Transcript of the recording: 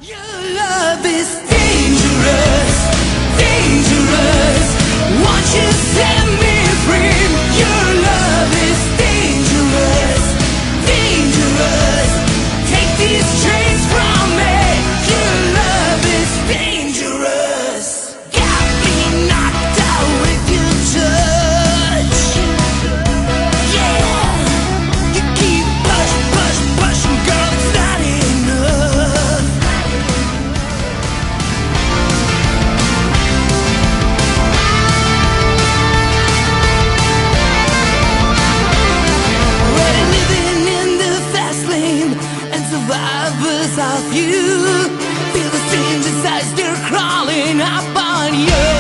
Your love is dangerous, dangerous. Won't you set me free? Your love is dangerous, dangerous. Take these chains from me. Your love is dangerous. Got me knocked out with your touch. Yeah, you keep pushing, girl. It's not enough. We're living in the fast lane, and survivors of you feel the same desires, they're crawling up on you.